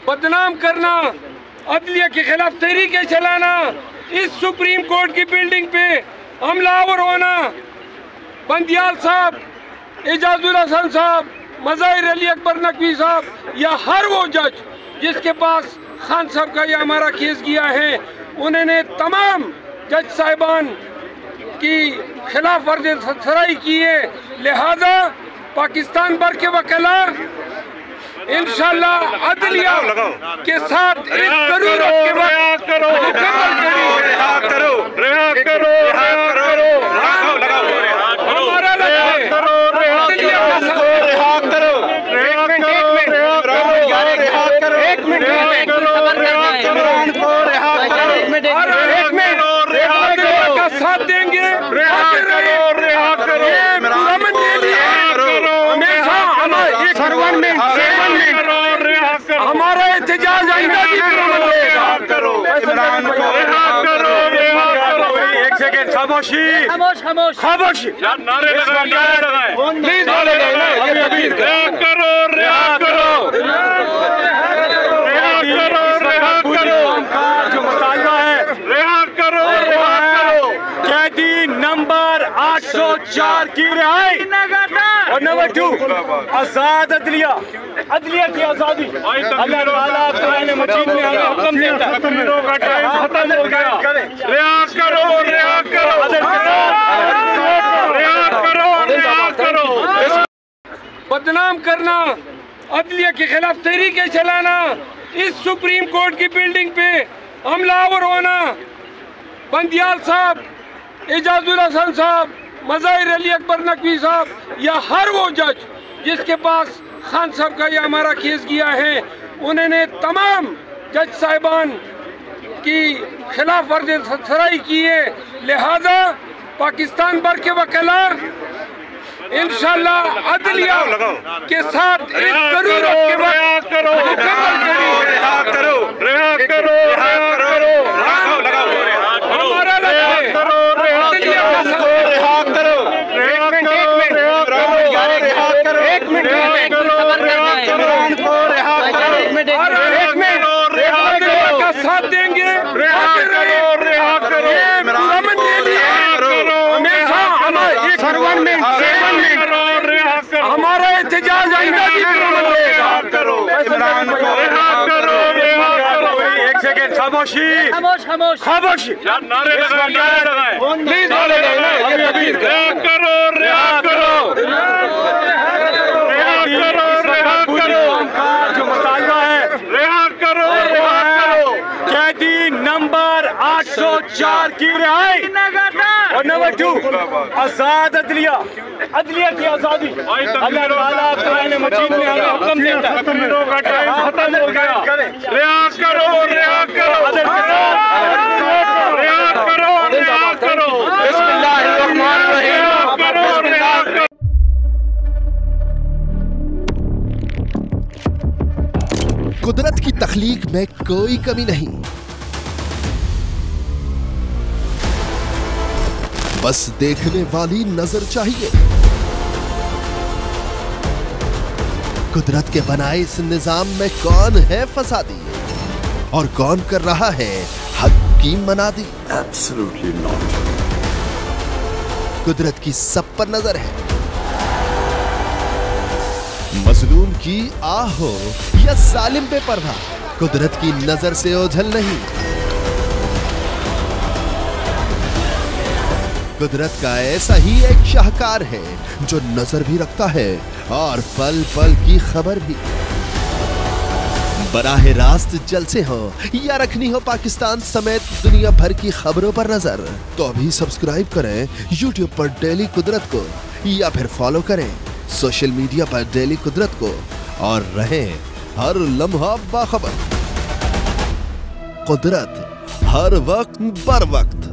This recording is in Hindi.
बदनाम करना, अदलिया के खिलाफ तहरीकें चलाना, इस सुप्रीम कोर्ट की बिल्डिंग पे हमलावर होना, बंदियाल साहब, एजाजुल हसन साहब, मज़ाहिर अली अकबर नकवी साहब या हर वो जज जिसके पास खान साहब का यह हमारा केस गया है, उन्होंने तमाम जज साहिबान की खिलाफ वर्जी सराई की है। लिहाजा पाकिस्तान भर के वकला इंशाअल्लाह अदलिया के साथ इस जरूरत के वक्त मुकम्मल हमारा लक्ष्य का साथ देंगे। हमारा एहतजाज एक सेकेंड खामोशी, खामोशी, प्लीज जो मुतालबा है रिहा करो, कैदी नंबर 804 की रिहाई और नंबर 2 आजाद अदलिया, अदलिया की आजादी। अल्लाह ताला कुरान मजीद में हमें हुक्म देता है, खत्म हो गया, रिहा करो, रिहा करो, रिहा करो, रिहा करो। बदनाम करना, अदलिया के खिलाफ तहरीकें चलाना, इस सुप्रीम कोर्ट की बिल्डिंग पे हमलावर होना, बंदियाल साहब, एजाजुल हसन साहब, मज़ाहिर अली अकबर नकवी साहब या हर वो जज जिसके पास खान साहब का यह हमारा केस गया है, उन्होंने तमाम जज साहिबान की खिलाफ वर्जी सराई की है। लिहाजा पाकिस्तान भर के वकला इंशाअल्लाह अदलिया के साथ इस जरूरत के वक्त मुकम्मल हमारा लक्ष्य का साथ देंगे। हमारा एहतजाज एक सेकेंड खामोशी, खामोशी, प्लीज जो मुतालबा है रिहा करो, कैदी नंबर 804 की रिहाई और नंबर 2 आजाद अदलिया, अदलिया की आजादी। अल्लाह ताला कुरान मजीद में हमें हुक्म देता है, खत्म हो गया, रिहा करो, रिहा करो, रिहा करो, रिहा करो। कुदरत की तख्लीक में कोई कमी नहीं, बस देखने वाली नजर चाहिए। कुदरत के बनाए इस निजाम में कौन है फसादी और कौन कर रहा है हक की मनादी? Absolutely not. कुदरत की सब पर नजर है, मजलूम की आह हो या जालिम पे पर्दा, कुदरत की नजर से ओझल नहीं। कुदरत का ऐसा ही एक शाहकार है जो नजर भी रखता है और पल पल की खबर भी। बराह रास्त जलसे हो या रखनी हो पाकिस्तान समेत दुनिया भर की खबरों पर नजर, तो अभी सब्सक्राइब करें YouTube पर डेली कुदरत को या फिर फॉलो करें सोशल मीडिया पर डेली कुदरत को और रहें हर लम्हा बाखबर। कुदरत हर वक्त बर वक्त।